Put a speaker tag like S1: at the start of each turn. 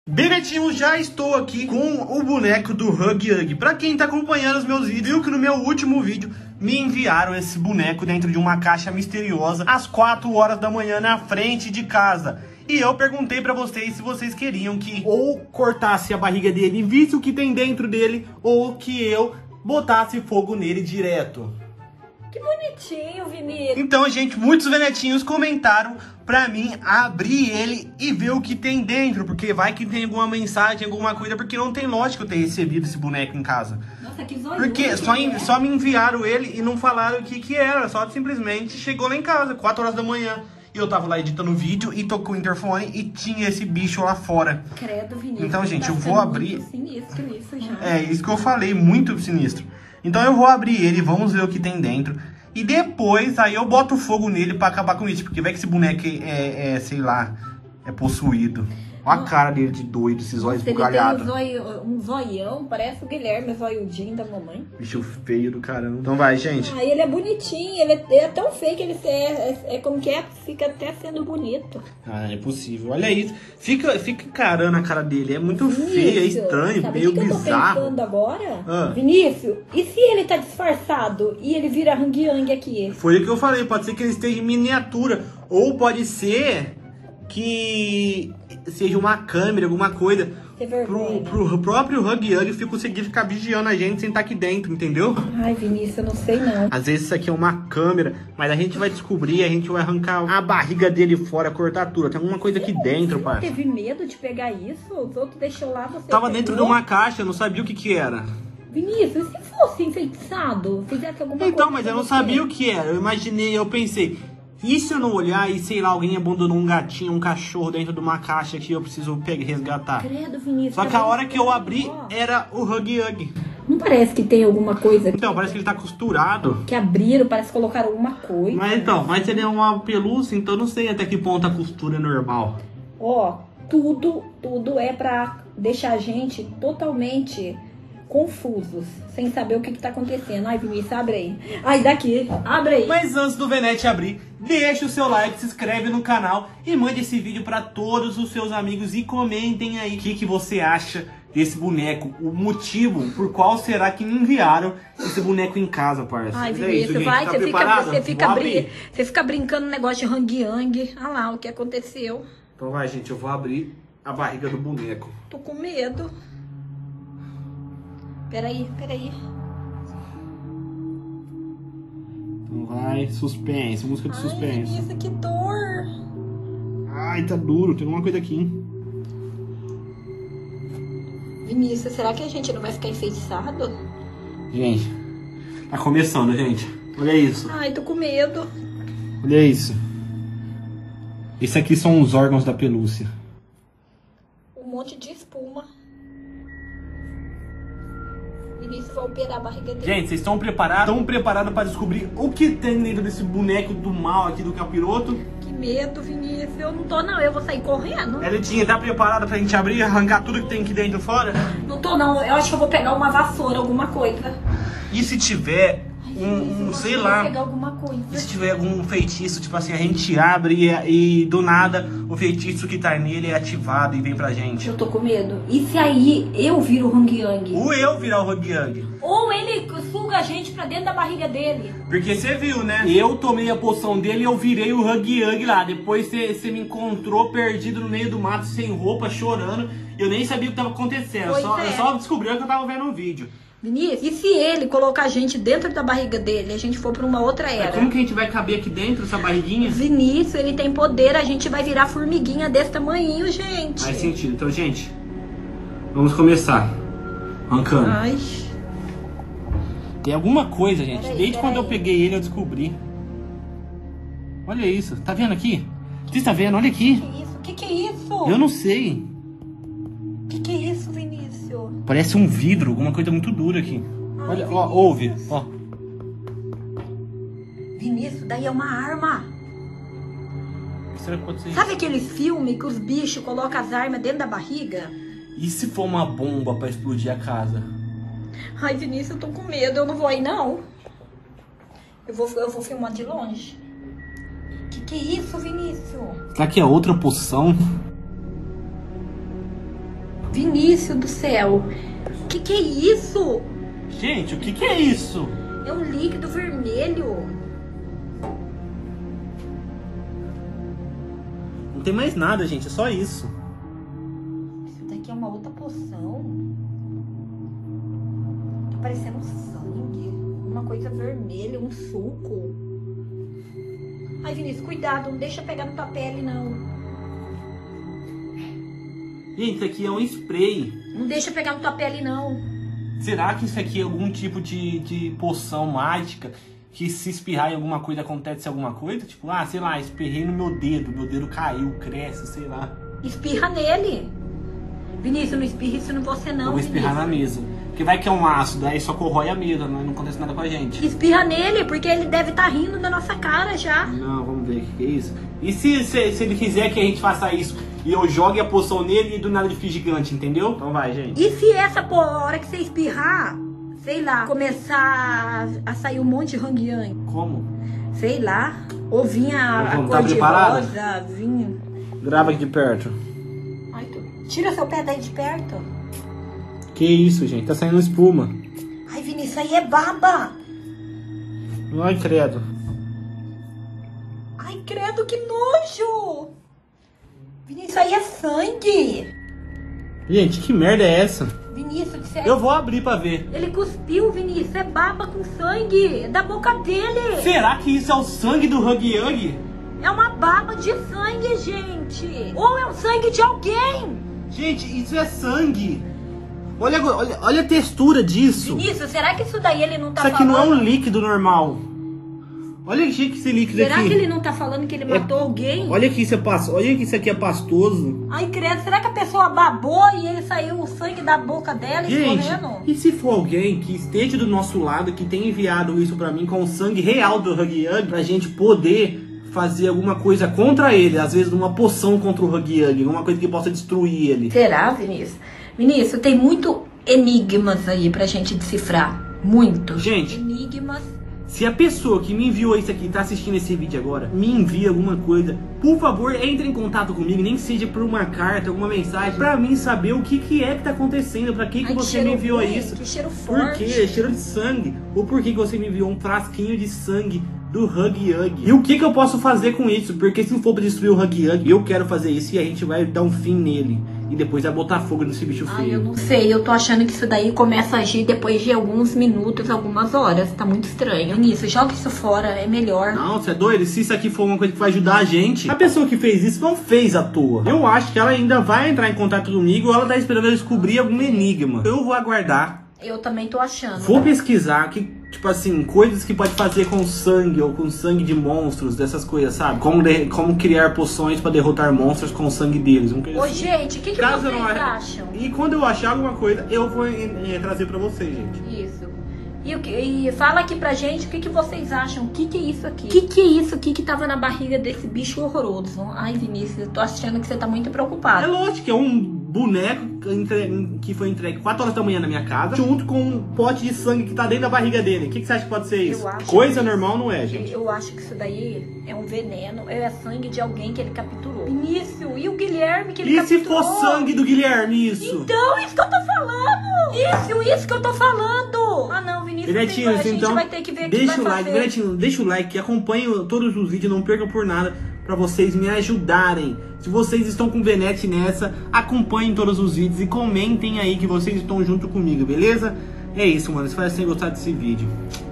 S1: Benetinho, já estou aqui com o boneco do Huggy Wuggy. Pra quem tá acompanhando os meus vídeos, viu que no meu último vídeo me enviaram esse boneco dentro de uma caixa misteriosa às 4 horas da manhã na frente de casa. E eu perguntei pra vocês se vocês queriam que ou cortasse a barriga dele e visse o que tem dentro dele, ou que eu botasse fogo nele direto.
S2: Que bonitinho, Vinícius.
S1: Então, gente, muitos venetinhos comentaram pra mim abrir ele e ver o que tem dentro, porque vai que tem alguma mensagem, alguma coisa, porque não tem lógica eu ter recebido esse boneco em casa.
S2: Nossa, que zoiudo.
S1: Porque só me enviaram ele e não falaram o que era, só simplesmente chegou lá em casa, 4 horas da manhã. E eu tava lá editando o vídeo e tocou o interfone e tinha esse bicho lá fora.
S2: Credo, Vinícius.
S1: Então, gente,
S2: tá
S1: eu vou abrir.
S2: Muito sinistro isso já.
S1: É, isso que eu falei, muito sinistro. Então eu vou abrir ele, vamos ver o que tem dentro. E depois, aí eu boto fogo nele pra acabar com isso. Porque vai que esse boneco sei lá, é possuído. Olha a cara dele de doido, esses olhos bugalhados.
S2: Ele tem um zoião, parece o Guilherme, zoiudinho da mamãe.
S1: Bicho feio do caramba. Então vai, gente.
S2: Ah, ele é bonitinho, ele é tão feio que ele como que é, fica até sendo bonito.
S1: Ah, é possível. Olha isso. Fica encarando a cara dele. É muito feio, é estranho,
S2: sabe
S1: meio
S2: que
S1: bizarro.
S2: Eu tô pensando agora?
S1: Ah.
S2: Vinícius, e se ele tá disfarçado e ele vira Huggy Wuggy aqui?
S1: Foi o que eu falei, pode ser que ele esteja em miniatura. Ou pode ser que seja uma câmera, alguma coisa. Pro próprio Huggy Wuggy conseguir ficar vigiando a gente sem estar aqui dentro, entendeu?
S2: Ai, Vinícius, eu não sei não.
S1: Às vezes isso aqui é uma câmera, mas a gente vai descobrir, a gente vai arrancar a barriga dele fora, cortar tudo. Tem alguma coisa aqui dentro,
S2: Você
S1: parça.
S2: teve medo de pegar isso? Os outros deixou lá, você
S1: Tava
S2: pegou?
S1: dentro de uma caixa, eu não sabia o que era.
S2: Vinícius, e se fosse enfeitiçado? Fizesse alguma coisa?
S1: Então, mas eu não sabia o que era. Eu imaginei, eu pensei, e se eu não olhar e, sei lá, alguém abandonou um gatinho, um cachorro dentro de uma caixa que eu preciso pegar e resgatar?
S2: Credo, Vinícius.
S1: Só que a hora que eu abri, era o Huggy Wuggy.
S2: Não parece que tem alguma coisa aqui?
S1: Então, parece que ele tá costurado.
S2: Que abriram, parece que colocaram alguma coisa.
S1: Mas ele é uma pelúcia, então eu não sei até que ponto a costura é normal.
S2: Ó, tudo é pra deixar a gente totalmente confusos, sem saber o que tá acontecendo. Ai, Vinícius, abre aí. Ai, daqui, abre aí.
S1: Mas antes do Venete abrir, deixa o seu like, se inscreve no canal e mande esse vídeo pra todos os seus amigos e comentem aí o que você acha desse boneco, o motivo por qual será que me enviaram esse boneco em casa, parça.
S2: Ai,
S1: É
S2: Vinícius,
S1: isso, gente.
S2: vai,
S1: Tá
S2: você
S1: preparado?
S2: fica brincando no negócio de Huggy Wuggy. Olha lá o que aconteceu.
S1: Então vai, gente, eu vou abrir a barriga do boneco.
S2: Tô com medo. Peraí.
S1: Então vai, suspense, música de suspense.
S2: Ai, Vinícius, que dor.
S1: Ai, tá duro, tem alguma coisa aqui, hein?
S2: Vinícius, será que a gente não vai ficar enfeitiçado?
S1: Gente, tá começando, gente. Olha isso.
S2: Ai, tô com medo.
S1: Olha isso. Esse aqui são os órgãos da pelúcia.
S2: Um monte de espuma. Vinícius vai operar a barriga dele.
S1: Gente, vocês estão preparados? Estão preparados para descobrir o que tem dentro desse boneco do mal aqui do capiroto?
S2: Que medo, Vinícius. Eu não tô não, eu vou sair correndo.
S1: Elitinha, tá preparada pra gente abrir e arrancar tudo que tem aqui dentro fora?
S2: Não tô não, eu acho que eu vou pegar uma vassoura, alguma coisa.
S1: E se tiver sei lá,
S2: Vou pegar alguma coisa.
S1: e se tiver algum feitiço, tipo assim, a gente abre e do nada o feitiço que tá nele é ativado e vem pra gente.
S2: Eu tô com medo. E se aí eu viro o Huggy Wuggy?
S1: Ou eu virar o Huggy Wuggy.
S2: Ou ele suga a gente pra dentro da barriga dele.
S1: Porque você viu, né? Eu tomei a poção dele e eu virei o Huggy Wuggy lá. Depois você me encontrou perdido no meio do mato, sem roupa, chorando. Eu nem sabia o que tava acontecendo.
S2: Pois
S1: Eu
S2: é.
S1: só descobri o que eu tava vendo no vídeo.
S2: Vinícius, e se ele colocar a gente dentro da barriga dele, a gente for pra uma outra
S1: Mas
S2: era?
S1: como que a gente vai caber aqui dentro, essa barriguinha?
S2: Vinícius, ele tem poder, a gente vai virar formiguinha desse tamanhinho, gente.
S1: Faz sentido. Então, gente, vamos começar. Arrancando.
S2: Ai,
S1: Tem alguma coisa, gente.
S2: Peraí,
S1: Desde quando eu
S2: peraí.
S1: peguei ele, eu descobri. Olha isso. Tá vendo aqui? Você está vendo? Olha aqui.
S2: que é isso?
S1: Eu não sei.
S2: Que é isso, Vinícius?
S1: Parece um vidro, alguma coisa muito dura aqui.
S2: Ai,
S1: Olha, ó,
S2: Vinícius.
S1: ouve, ó.
S2: Vinícius, daí é uma arma.
S1: O que será que pode ser?
S2: Sabe aqueles filmes que os bichos colocam as armas dentro da barriga?
S1: E se for uma bomba pra explodir a casa?
S2: Ai, Vinícius, eu tô com medo, eu não vou aí, não. Eu vou filmar de longe. Que é isso, Vinícius?
S1: Será que é outra poção?
S2: Vinícius do céu. Que é isso?
S1: Gente, o que é isso?
S2: É um líquido vermelho.
S1: Não tem mais nada, gente, é só isso.
S2: Isso daqui é uma outra poção. Tá parecendo sangue. Uma coisa vermelha, um suco. Ai, Vinícius, cuidado, não deixa pegar na tua pele, não.
S1: Gente, isso aqui é um spray.
S2: Não deixa pegar na tua pele, não.
S1: Será que isso aqui é algum tipo de poção mágica? Que se espirrar em alguma coisa acontece alguma coisa? Tipo, sei lá, espirrei no meu dedo caiu, cresce, sei lá.
S2: Espirra nele. Vinícius, não espirra isso em você, não.
S1: Eu vou espirrar na mesa. Porque vai que é um ácido, aí só corrói a mesa, não acontece nada com a gente.
S2: Espirra nele, porque ele deve estar rindo da nossa cara já.
S1: Não, vamos ver o que é isso. E se ele quiser que a gente faça isso e eu jogue a poção nele e do nada ele fique gigante, entendeu? Então vai, gente.
S2: E se essa hora que você espirrar, sei lá, começar a sair um monte de Hang-Yang?
S1: Como?
S2: Sei lá. Ou vinha a
S1: Vamos,
S2: cor
S1: tá
S2: de
S1: preparada?
S2: rosa, vinha...
S1: Grava aqui de perto.
S2: Ai, tira seu pé daí de perto.
S1: Que isso, gente? Tá saindo espuma.
S2: Ai, Vinícius, isso aí é baba.
S1: Ai, credo.
S2: Ai, credo, que nojo. Vinícius, isso aí é sangue.
S1: Gente, que merda é essa?
S2: Vinícius, sério.
S1: Eu vou abrir pra ver.
S2: Ele cuspiu, Vinícius. É baba com sangue. É da boca dele.
S1: Será que isso é o sangue do Hug-Yug?
S2: É uma baba de sangue, gente. Ou é o sangue de alguém.
S1: Gente, isso é sangue. Olha a textura disso.
S2: Vinícius, será que isso daí ele não tá
S1: Isso aqui
S2: falando?
S1: não é um líquido normal. Olha que esse líquido
S2: Será
S1: aqui.
S2: que ele não tá falando que ele matou alguém?
S1: Olha que isso aqui é pastoso.
S2: Ai, credo, será que a pessoa babou e ele saiu o sangue da boca dela
S1: Gente,
S2: escorrendo?
S1: e se for alguém que esteja do nosso lado, que tenha enviado isso pra mim com o sangue real do Hug-Yug, pra gente poder fazer alguma coisa contra ele, às vezes uma poção contra o Hug-Yug, alguma coisa que possa destruir ele.
S2: Será, Vinícius? Vinícius, tem muito enigmas aí pra gente decifrar. Muito.
S1: Gente,
S2: enigmas.
S1: se a pessoa que me enviou isso aqui tá assistindo esse vídeo agora, me envia alguma coisa, por favor, entre em contato comigo, nem que seja por uma carta, alguma mensagem, pra mim saber o que é que tá acontecendo, pra que você me enviou isso.
S2: Que cheiro
S1: Por
S2: forte.
S1: quê? Cheiro de sangue. Ou por que você me enviou um frasquinho de sangue do Hug-Yug? E o que eu posso fazer com isso? Porque se for pra destruir o Hug-Yug, eu quero fazer isso e a gente vai dar um fim nele. E depois vai botar fogo nesse bicho feio.
S2: Ai, eu não sei, eu tô achando que isso daí começa a agir depois de alguns minutos, algumas horas. Tá muito estranho. Vinícius, joga isso fora, é melhor.
S1: Não, você é doido? Se isso aqui for uma coisa que vai ajudar a gente, a pessoa que fez isso não fez à toa. Eu acho que ela ainda vai entrar em contato comigo ou ela tá esperando eu descobrir algum enigma. Eu vou aguardar.
S2: Eu também tô achando.
S1: Vou pesquisar que, tipo assim, coisas que pode fazer com sangue ou com sangue de monstros, dessas coisas, sabe? Como criar poções pra derrotar monstros com o sangue deles.
S2: Ô, gente, o que
S1: Caso
S2: vocês
S1: eu não-
S2: acham?
S1: E quando eu achar alguma coisa, eu vou trazer pra vocês, gente.
S2: Isso. E fala aqui pra gente o que vocês acham. O que é isso aqui? O que é isso aqui que tava na barriga desse bicho horroroso? Ai, Vinícius, eu tô achando que você tá muito
S1: É
S2: preocupado.
S1: lógico que é um boneco que foi entregue 4 horas da manhã na minha casa, junto com um pote de sangue que tá dentro da barriga dele. O que você acha que pode ser isso?
S2: Eu acho
S1: Coisa
S2: que-
S1: normal não é, gente.
S2: Eu acho que isso daí é um veneno, é sangue de alguém que ele capturou. Vinícius, e o Guilherme que ele
S1: E se
S2: capturou?
S1: for sangue do Guilherme, isso?
S2: Então, isso que eu tô falando! Isso que eu tô falando! Ah, não, Vinícius,
S1: Benetinho,
S2: a gente
S1: então,
S2: vai ter que ver o que
S1: deixa
S2: vai
S1: o like,
S2: fazer.
S1: Benetinho, deixa o like, acompanhe todos os vídeos, não percam por nada, pra vocês me ajudarem. Se vocês estão com Benete nessa, acompanhem todos os vídeos e comentem aí que vocês estão junto comigo, beleza? É isso, mano, espero que vocês tenham gostado desse vídeo.